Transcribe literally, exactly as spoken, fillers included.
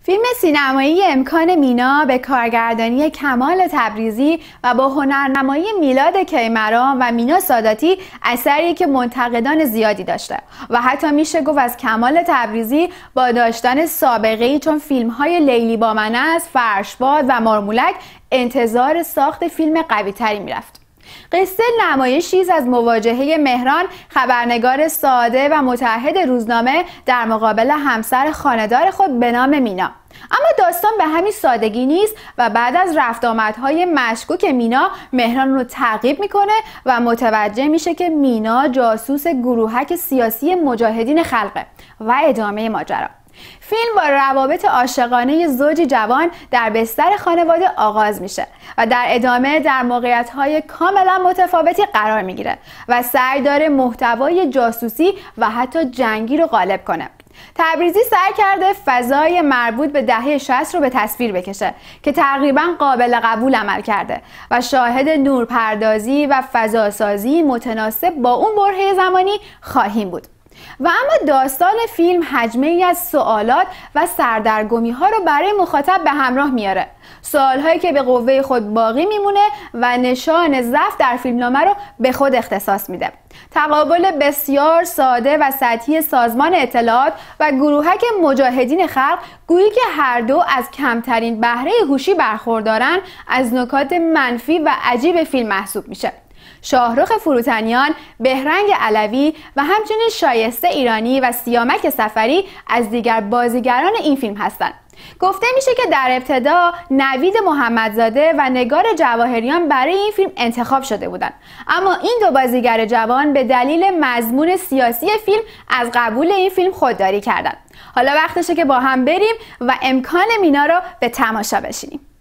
فیلم سینمایی امکان مینا به کارگردانی کمال تبریزی و با هنرنمایی میلاد کیمران و مینا ساداتی اثری که منتقدان زیادی داشته و حتی میشه گفت از کمال تبریزی با داشتن سابقه‌ای چون فیلم‌های لیلی با من است، فرشباد و مارمولک انتظار ساخت فیلم قوی‌تری میرفت. قصه نمایشی است از مواجهه مهران، خبرنگار ساده و متعهد روزنامه، در مقابل همسر خانه‌دار خود به نام مینا. اما داستان به همین سادگی نیست و بعد از رفت آمدهای مشکوک مینا، مهران رو تعقیب میکنه و متوجه میشه که مینا جاسوس گروهک سیاسی مجاهدین خلقه و ادامه ماجرا. فیلم با روابط عاشقانه زوجی جوان در بستر خانواده آغاز میشه و در ادامه در موقعیت‌های کاملا متفاوتی قرار میگیره و سعی داره محتوای جاسوسی و حتی جنگی رو غالب کنه. تبریزی سعی کرده فضای مربوط به دهه شصت رو به تصویر بکشه که تقریبا قابل قبول عمل کرده و شاهد نورپردازی و فضاسازی متناسب با اون برهه زمانی خواهیم بود. و اما داستان فیلم حجمه ای از سوالات و سردرگمی ها رو برای مخاطب به همراه میاره. سوال هایی که به قوه خود باقی میمونه و نشان ضعف در فیلمنامه رو به خود اختصاص میده. تقابل بسیار ساده و سطحی سازمان اطلاعات و گروهک مجاهدین خلق گویی که هر دو از کمترین بهره هوشی برخوردارن از نکات منفی و عجیب فیلم محسوب میشه. شاهرخ فروتنیان، بهرنگ علوی و همچنین شایسته ایرانی و سیامک سفری از دیگر بازیگران این فیلم هستند. گفته میشه که در ابتدا نوید محمدزاده و نگار جواهریان برای این فیلم انتخاب شده بودند، اما این دو بازیگر جوان به دلیل مضمون سیاسی فیلم از قبول این فیلم خودداری کردند. حالا وقتشه که با هم بریم و امکان مینا رو به تماشا بشینیم.